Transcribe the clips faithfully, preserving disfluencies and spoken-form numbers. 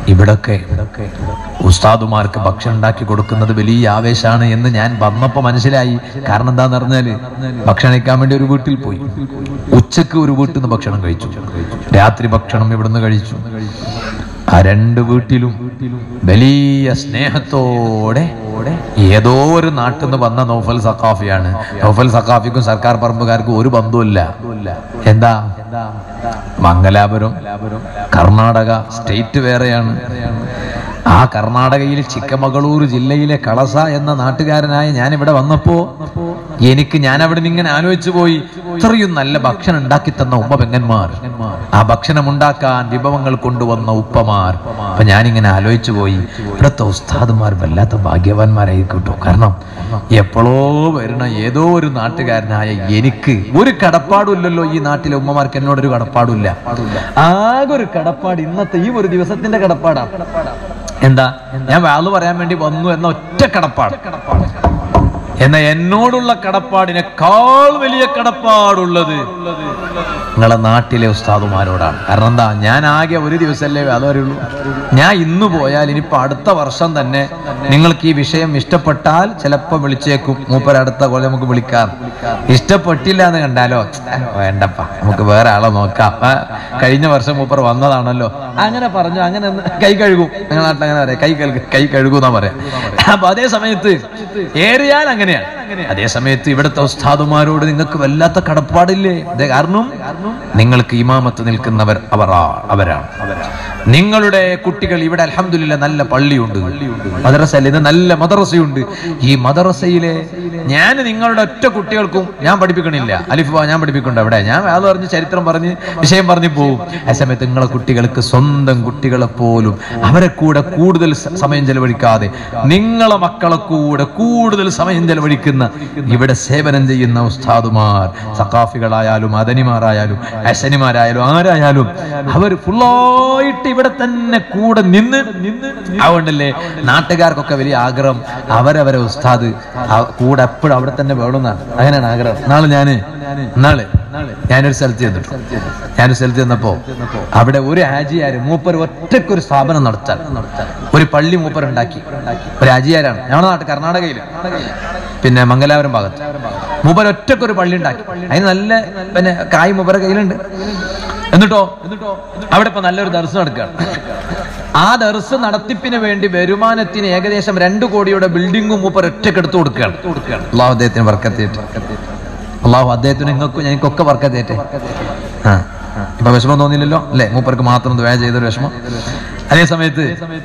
ഇവിടൊക്കെ ഉസ്താദുമാർക്ക് ഭക്ഷണം ഉണ്ടാക്കി കൊടുക്കുന്നത് വലിയ ആവേശമാണ് എന്ന് ഞാൻ വന്നപ്പോൾ മനസ്സിലായി. കാരണം എന്താന്ന് പറഞ്ഞാല് ഭക്ഷണം കഴിക്കാൻ വേണ്ടി ഒരു വീട്ടിൽ പോയി. ഉച്ചക്ക് ഒരു വീട്ടിൽ നിന്ന് ഭക്ഷണം കഴിച്ചു, രാത്രി ഭക്ഷണം ഇവിടുന്ന് കഴിച്ചു. ആ രണ്ട് വീട്ടിലും വലിയ സ്നേഹത്തോടെ ഏതോ ഒരു നാട്ടിൽ നിന്ന് വന്ന നൗഫൽ സഖാഫിയാണ്. നൗഫൽ സഖാഫിക്കും സർക്കാർ പറമ്പുകാർക്കും ഒരു ബന്ധവുമില്ല. എന്താ, മംഗലാപുരം കർണാടക സ്റ്റേറ്റ് വേറെയാണ്. ആ കർണാടകയിൽ ചിക്കമകളൂർ ജില്ലയിലെ കളസ എന്ന നാട്ടുകാരനായ ഞാൻ ഇവിടെ വന്നപ്പോ എനിക്ക് ഞാൻ അവിടെ നിന്ന് ഇങ്ങനെ ആലോചിച്ചു പോയി, ഇത്രയും നല്ല ഭക്ഷണം ഉണ്ടാക്കി തന്ന ഉമ്മ പെങ്ങന്മാർ, ആ ഭക്ഷണം ഉണ്ടാക്കാൻ വിഭവങ്ങൾ കൊണ്ടുവന്ന ഉപ്പമാർ. അപ്പൊ ഞാനിങ്ങനെ ആലോചിച്ചു പോയി, ഇവിടുത്തെ ഉസ്താദുമാർ വല്ലാത്ത ഭാഗ്യവാന്മാരായിരിക്കട്ടോ. കാരണം എപ്പോഴോ വരുന്ന ഏതോ ഒരു നാട്ടുകാരനായ എനിക്ക് ഒരു കടപ്പാടും ഇല്ലല്ലോ. ഈ നാട്ടിലെ ഉമ്മമാർക്ക് എന്നോടൊരു കടപ്പാടില്ല. ആകെ ഒരു കടപ്പാട് ഇന്നത്തെ ഈ ഒരു ദിവസത്തിന്റെ കടപ്പാടാണ്. എന്താ, ഞാൻ വാള് പറയാൻ വേണ്ടി വന്നു എന്ന ഒറ്റ കടപ്പാട്. എന്നാ എന്നോടുള്ള കടപ്പാടിനേക്കാൾ വലിയ കടപ്പാടുള്ളത് നിങ്ങളെ നാട്ടിലെ ഉസ്താദുമാരോടാണ്. കാരണം എന്താ, ഞാൻ ആകെ ഒരു ദിവസമല്ലേ അത് അറിയുള്ളൂ. ഞാൻ ഇന്ന് പോയാൽ ഇനിയിപ്പോ അടുത്ത വർഷം തന്നെ നിങ്ങൾക്ക് ഈ വിഷയം ഇഷ്ടപ്പെട്ടാൽ ചിലപ്പോ വിളിച്ചേക്കും, മൂപ്പർ അടുത്ത കൊല്ലം നമുക്ക് വിളിക്കാം. ഇഷ്ടപ്പെട്ടില്ല എന്ന് കണ്ടാലോ വേണ്ടപ്പ, നമുക്ക് വേറെ ആളെ നോക്കാം, കഴിഞ്ഞ വർഷം മൂപ്പർ വന്നതാണല്ലോ, അങ്ങനെ പറഞ്ഞു, അങ്ങനെ കൈ കഴുകും. നിങ്ങളുടെ നാട്ടിൽ അങ്ങനെ പറയാം, കൈ കഴുകും കൈ കഴുകുന്നാ പറയാം. അപ്പൊ അതേ സമയത്ത് ഏറിയാൽ അങ്ങനെയാണ്. അതേ സമയത്ത് ഇവിടുത്തെ ഉസ്താദുമാരോട് നിങ്ങൾക്ക് വല്ലാത്ത കടപ്പാടില്ലേ? കാരണം നിങ്ങൾക്ക് ഇമാമത്ത് നിൽക്കുന്നവർ അവർ അവരാണ്. നിങ്ങളുടെ കുട്ടികൾ ഇവിടെ അൽഹംദുലില്ലാ നല്ല പള്ളിയുണ്ട്, മദ്രസയിൽ ഇത് നല്ല മദ്രസയുണ്ട്. ഈ മദ്രസയിലെ ഞാൻ നിങ്ങളുടെ ഒറ്റ കുട്ടികൾക്കും ഞാൻ പഠിപ്പിക്കണില്ല, അലിഫ് ഞാൻ പഠിപ്പിക്കുന്നുണ്ട് അവിടെ. ഞാൻ അത് പറഞ്ഞ് ചരിത്രം പറഞ്ഞ് വിഷയം പറഞ്ഞു പോകും. ആ സമയത്ത് നിങ്ങളെ കുട്ടികൾക്ക് സ്വന്തം കുട്ടികളെ പോലും അവരെ കൂടെ കൂടുതൽ സമയം ചെലവഴിക്കാതെ നിങ്ങളെ മക്കളെ കൂടെ കൂടുതൽ സമയം ചെലവഴിക്കുന്ന ഇവിടെ സേവനം ചെയ്യുന്ന ഉസ്താദുമാർ, സഖാഫികളായാലും അദനിമാരായാലും ഹസനിമാരായാലും ആരായാലും അവർ ഫുള്ളായിട്ട് ഇവിടെ തന്നെ കൂടെ നിന്ന്. അതുകൊണ്ടല്ലേ നാട്ടുകാർക്കൊക്കെ വലിയ ആഗ്രഹം അവരവരെ ഉസ്താദ് കൂടെ എപ്പോഴും അവിടെ തന്നെ വേണമെന്നാണ്. അങ്ങനെയാണ് ആഗ്രഹം. നാളെ ഞാന് നാളെ ഞാനൊരു സ്ഥലത്ത് ചെന്നിട്ടു. ഞാനൊരു സ്ഥലത്ത് ചെന്നപ്പോ അവിടെ ഒരു ഹാജിയാര് മൂപ്പർ ഒറ്റക്കൊരു സ്ഥാപനം നടത്താൻ ഒരു പള്ളി മൂപ്പർ ഉണ്ടാക്കി. ഒരു ഹാജിയാരാണ്, ഞങ്ങളുടെ നാട്ട് കർണാടകയില് പിന്നെ മംഗലാപുരം ഭാഗത്ത്. മൂപ്പർ ഒറ്റക്കൊരു പള്ളി ഉണ്ടാക്കി. അതിന് നല്ല പിന്നെ കായ് മൂപ്പര കയ്യിലുണ്ട്. എന്നിട്ടോ അവിടെ ഇപ്പൊ നല്ലൊരു ദർസ് നടക്കുകയാണ്. ആ ദർസ് നടത്തിപ്പിന് വേണ്ടി വരുമാനത്തിന് ഏകദേശം രണ്ടു കോടിയുടെ ബിൽഡിങ്ങും മൂപ്പർ ഒറ്റക്ക് എടുത്തു കൊടുക്കുകയാണ്. അള്ളാഹു അദ്ദേഹത്തിന് വർക്കത്തേറ്റ്, അള്ളാഹു അദ്ദേഹത്തിന് നിങ്ങൾക്കും എനിക്കൊക്കെ വർക്കത്തേറ്റെ. ആ ഇപ്പൊ വിഷമം തോന്നിയില്ലല്ലോ അല്ലെ? മൂപ്പർക്ക് മാത്രം ദുആ ചെയ്തൊരു വിഷമം. അതേ സമയത്ത്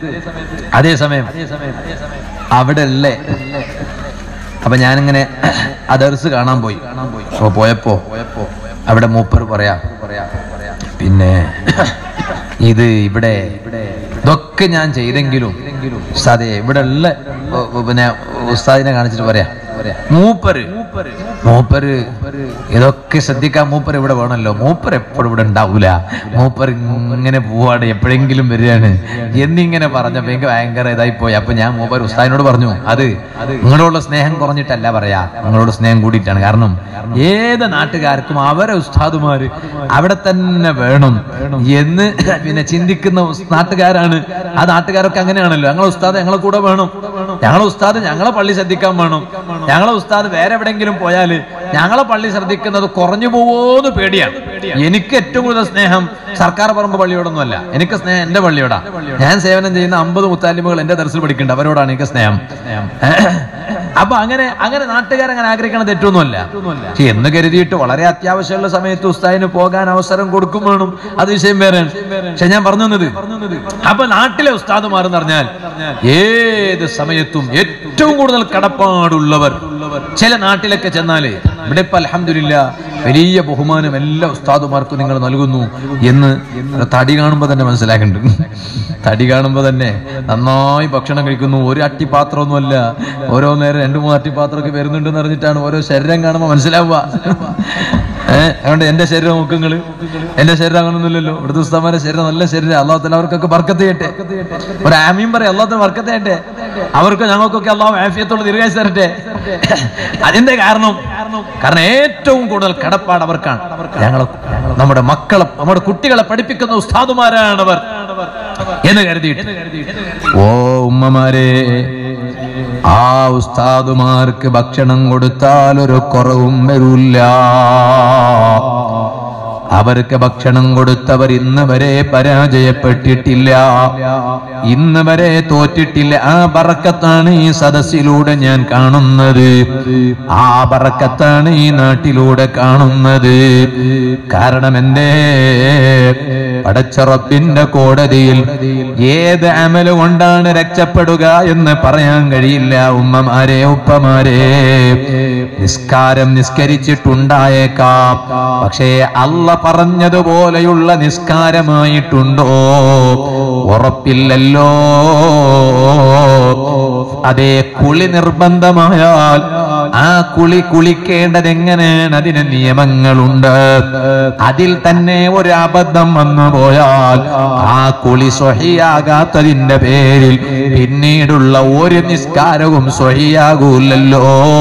അതേ സമയം അവിടെ അല്ലേ. അപ്പൊ ഞാനിങ്ങനെ ആ ദർസ് കാണാൻ പോയി. അപ്പൊ പോയപ്പോ അവിടെ മൂപ്പർ പറയാ, പിന്നെ ഇത് ഇവിടെ ഇതൊക്കെ ഞാൻ ചെയ്തെങ്കിലും ഉസ്താദേ ഇവിടെ ഉള്ള പിന്നെ ഉസ്താദിനെ കാണിച്ചിട്ട് പറയാ, മൂപ്പര് മൂപ്പര് ഇതൊക്കെ ശ്രദ്ധിക്കാൻ മൂപ്പർ ഇവിടെ വേണമല്ലോ, മൂപ്പർ എപ്പോഴും ഇവിടെ ഉണ്ടാവൂല, മൂപ്പർ ഇങ്ങനെ പോവാണ്, എപ്പോഴെങ്കിലും വരികയാണ് എന്നിങ്ങനെ പറഞ്ഞപ്പോ എനിക്ക് ഭയങ്കര ഇതായി പോയി. അപ്പൊ ഞാൻ മൂപ്പർ ഉസ്താദിനോട് പറഞ്ഞു, അത് നിങ്ങളോടുള്ള സ്നേഹം കുറഞ്ഞിട്ടല്ല പറയാ, നിങ്ങളോട് സ്നേഹം കൂടിയിട്ടാണ്. കാരണം ഏത് നാട്ടുകാർക്കും അവരെ ഉസ്താദുമാര് അവിടെ തന്നെ വേണം എന്ന് പിന്നെ ചിന്തിക്കുന്ന നാട്ടുകാരാണ്. ആ നാട്ടുകാരൊക്കെ അങ്ങനെയാണല്ലോ, ഞങ്ങളെ ഉസ്താദ് ഞങ്ങളെ കൂടെ വേണം, ഞങ്ങളെ ഉസ്താദ് ഞങ്ങളെ പള്ളി ശ്രദ്ധിക്കാൻ വേണം, ഞങ്ങളെ ഉസ്താദ് വേറെ എവിടെയെങ്കിലും പോയാല് ഞങ്ങളെ പള്ളി ശ്രദ്ധിക്കുന്നത് കുറഞ്ഞു പോവോന്ന് പേടിയാണ്. എനിക്ക് ഏറ്റവും കൂടുതൽ സ്നേഹം സർക്കാർ പറമ്പ് പള്ളിയോടൊന്നും അല്ല, എനിക്ക് സ്നേഹം എന്റെ പള്ളിയോടാ. ഞാൻ സേവനം ചെയ്യുന്ന അമ്പത് മുത്താലിമുകൾ എന്റെ ദർസിൽ പഠിക്കുന്നുണ്ട്, അവരോടാണ് എനിക്ക് സ്നേഹം. അപ്പൊ അങ്ങനെ അങ്ങനെ നാട്ടുകാരങ്ങനെ ആഗ്രഹിക്കണത് തെറ്റൊന്നുമല്ല. പക്ഷെ എന്ന് കരുതിയിട്ട് വളരെ അത്യാവശ്യമുള്ള സമയത്ത് ഉസ്താദിന് പോകാൻ അവസരം കൊടുക്കും വേണം, അത് വിഷയം വേറെയാണ്. പക്ഷെ ഞാൻ പറഞ്ഞു തന്നത്, അപ്പൊ നാട്ടിലെ ഉസ്താദുമാർ എന്ന് പറഞ്ഞാൽ ഏത് സമയത്തും ഏറ്റവും കൂടുതൽ കടപ്പാടുള്ളവർ. ചില നാട്ടിലൊക്കെ ചെന്നാല് ഇവിടെ ഇപ്പൊ അൽഹംദുലില്ലാ വലിയ ബഹുമാനം എല്ലാ ഉസ്താദുമാർക്കും നിങ്ങൾ നൽകുന്നു എന്ന് തടി കാണുമ്പോ തന്നെ മനസ്സിലാക്കുന്നുണ്ട്. തടി കാണുമ്പോ തന്നെ നന്നായി ഭക്ഷണം കഴിക്കുന്നു, ഒരു അട്ടിപ്പാത്രമൊന്നുമല്ല, ഓരോ നേരം രണ്ടു മൂന്ന് അട്ടിപ്പാത്രമൊക്കെ വരുന്നുണ്ടെന്ന് അറിഞ്ഞിട്ടാണ് ഓരോ ശരീരം കാണുമ്പോ മനസ്സിലാവുക. ഏഹ് അതുകൊണ്ട് എന്റെ ശരീരം നോക്കുങ്ങള്, എന്റെ ശരീരം അങ്ങനൊന്നുമില്ലല്ലോ. ഇവിടുത്തെ ഉസ്താദുമാരുടെ ശരീരം നല്ല ശരീരം, അള്ളാഹു തആല അവർക്കൊക്കെ ബർക്കത്ത് ചെയ്യട്ടെ. ഒരു ആമീൻ പറയാം, അള്ളാഹു തആല ബർക്കത്ത് ചെയ്യട്ടെ, അവർക്ക് ഞങ്ങൾക്കൊക്കെ അള്ളാഹു ആഫിയത്തോട് ദീർഘായുസ്സ് തരട്ടെ. അതിന്റെ കാരണം കാരണം ഏറ്റവും കൂടുതൽ കടപ്പാട് അവർക്കാണ്. ഞങ്ങളെ നമ്മുടെ മക്കളെ നമ്മുടെ കുട്ടികളെ പഠിപ്പിക്കുന്ന ഉസ്താദുമാരാണ് അവർ. എന്ന് കരുതിയിട്ട്. ഓ ഉമ്മമാരെ, ആ ഉസ്താദുമാർക്ക് ഭക്ഷണം കൊടുത്താൽ ഒരു കുറവും വരില്ല. അവർക്ക് ഭക്ഷണം കൊടുത്തവർ ഇന്ന് വരെ പരാജയപ്പെട്ടിട്ടില്ല, ഇന്ന് വരെ തോറ്റിട്ടില്ല. ആ ബറക്കത്താണ് ഈ സദസ്സിലൂടെ ഞാൻ കാണുന്നത്, ആ ബറക്കത്താണ് ഈ നാട്ടിലൂടെ കാണുന്നത്. കാരണം എന്തേ? പടച്ച റബ്ബിന്റെ കോടതിയിൽ ഏത് അമല് കൊണ്ടാണ് രക്ഷപ്പെടുക എന്ന് പറയാൻ കഴിയില്ല. ഉമ്മമാരെ, ഉപ്പമാരെ, നിസ്കാരം നിസ്കരിച്ചിട്ടുണ്ടായേക്കാം, പക്ഷേ അല്ല പറഞ്ഞതുപോലെയുള്ള നിസ്കാരമായിട്ടുണ്ടോ? ഉറപ്പില്ലല്ലോ. അതേ, കുളി നിർബന്ധമായാൽ ആ കുളി കുളിക്കേണ്ടത് എങ്ങനെയാണ്? അതിന് നിയമങ്ങളുണ്ട്. അതിൽ തന്നെ ഒരു അബദ്ധം വന്നു പോയാൽ ആ കുളി സ്വഹിയാകാത്തതിന്റെ പേരിൽ പിന്നീടുള്ള ഒരു നിസ്കാരവും സ്വഹിയാകൂലല്ലോ.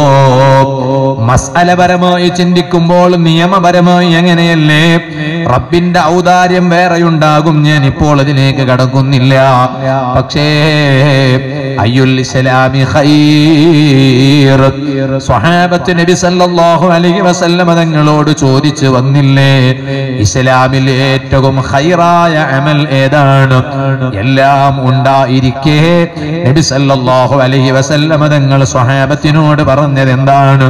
മസ്അലപരമായി ചിന്തിക്കുമ്പോൾ നിയമപരമായി എങ്ങനെയല്ലേ? റബ്ബിന്റെ ഔദാര്യം വേറെയുണ്ടാകും, ഞാൻ ഇപ്പോൾ അതിലേക്ക് കടക്കുന്നില്ല. പക്ഷേ അയ്യുൽ ഇസ്ലാമി ഖൈർ, സ്വഹാബത്ത് നബി സല്ലല്ലാഹു അലൈഹി വസല്ലം തങ്ങളോട് ചോദിച്ചു വന്നില്ലേ, ഇസ്ലാമിൽ ഏറ്റവും ഖൈറായ അമൽ ഏതാണ്? എല്ലാം ഉണ്ടായിരിക്കെ നബി സല്ലല്ലാഹു അലൈഹി വസല്ലം തങ്ങൾ സ്വഹാബത്തിനോട് പറഞ്ഞത് എന്താണ്?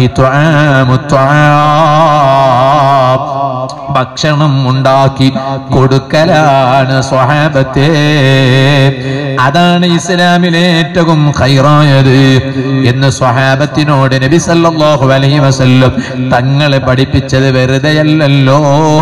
ഭക്ഷണം ഉണ്ടാക്കി കൊടുക്കലാണ് സ്വഹാബത്തെ. അതാണ് ഇസ്ലാമിലെ ഏറ്റവും ഖൈറായത് എന്ന് സ്വഹാബത്തിനോട് നബി സല്ലല്ലാഹു അലൈഹി വസല്ലം തങ്ങളെ പഠിപ്പിച്ചത് വെറുതെയല്ലല്ലോ.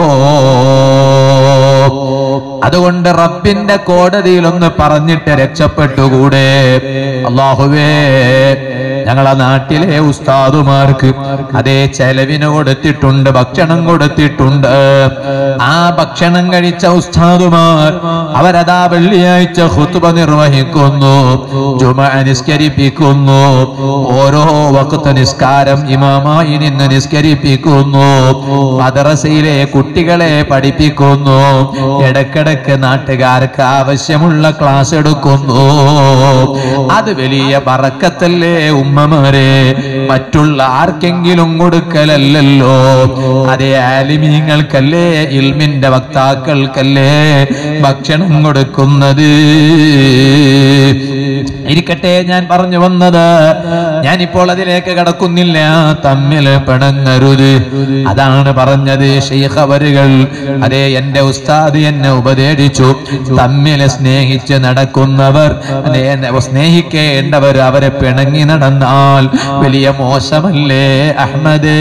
അതുകൊണ്ട് റബ്ബിന്റെ കോടതിയിൽ ഒന്ന് പറഞ്ഞിട്ട് രക്ഷപ്പെട്ടുകൂടെ? അല്ലാഹുവേ, ഞങ്ങളെ നാട്ടിലെ ഉസ്താദുമാർക്ക് അതേ ചെലവിന് കൊടുത്തിട്ടുണ്ട്, ഭക്ഷണം കൊടുത്തിട്ടുണ്ട്. ആ ഭക്ഷണം കഴിച്ച ഉസ്താദുമാർ അവരതാ വെള്ളിയാഴ്ച ഖുത്ബ നിർവഹിക്കുന്നു, ജുമുഅ നിസ്കരിപ്പിക്കുന്നു, ഓരോ വഖ്ത് നിസ്കാരം ഇമാമായി നിന്ന് നിസ്കരിപ്പിക്കുന്നു, മദ്രസയിലെ കുട്ടികളെ പഠിപ്പിക്കുന്നു, ഇടക്കിടക്ക് നാട്ടുകാർക്ക് ആവശ്യമുള്ള ക്ലാസ് എടുക്കുന്നു. അത് വലിയ ബറക്കത്തല്ലേ ഉമ്മമാരെ? മറ്റുള്ള ആർക്കെങ്കിലും കൊടുക്കലല്ലോ, അതേ ആലിമീങ്ങൾക്കല്ലേ, ഇൽമിന്റെ വക്താക്കൾക്കല്ലേ ഭക്ഷണം കൊടുക്കുന്നത്. ഇരിക്കട്ടെ, ഞാൻ പറഞ്ഞു വന്നത്, ഞാനിപ്പോൾ അതിലേക്ക് കടക്കുന്നില്ല. തമ്മിൽ പിണങ്ങരുത്, അതാണ് പറഞ്ഞത് ശൈഖ് അവരുകൾ. അതേ, എന്റെ ഉസ്താദ് എന്നെ ഉപദേശിച്ചു, തമ്മിൽ സ്നേഹിച്ച് നടക്കുന്നവർ, സ്നേഹിക്കേണ്ടവർ അവരെ പിണങ്ങി നടന്നാൽ വലിയ മോശമല്ലേ അഹ്മദേ?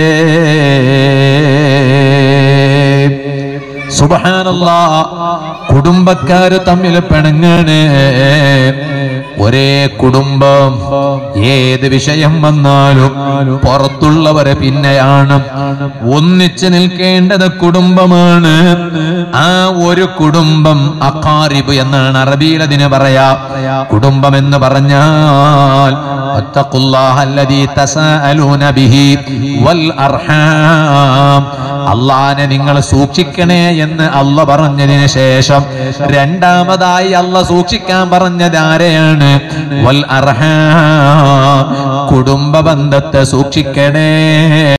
സുബ്ഹാനല്ലാഹ്, കുടുംബക്കാര് തമ്മിൽ പിണങ്ങാണ്. ഒരേ കുടുംബം, ഏത് വിഷയം വന്നാലും പുറത്തുള്ളവരെ പിന്നെയാണ്. ഒന്നിച്ച് നിൽക്കേണ്ടത് കുടുംബമാണ്. ആ ഒരു കുടുംബം അഖാരിബ് എന്നാണ് അറബിയിൽ അതിന് പറയാ. കുടുംബം എന്ന് പറഞ്ഞാൽ വത്തഖുല്ലാഹല്ലദീ തസാഅലൂന ബിഹി വൽ അർഹാം, അല്ലാഹനെ നിങ്ങൾ സൂക്ഷിക്കണേ എന്ന് അല്ലാഹ് പറഞ്ഞതിന് ശേഷം രണ്ടാമതായി അല്ലാഹ് സൂക്ഷിക്കാൻ പറഞ്ഞത് ആരെയാണ്? വൽ അർഹാം, കുടുംബ ബന്ധത്തെ സൂക്ഷിക്കണേ.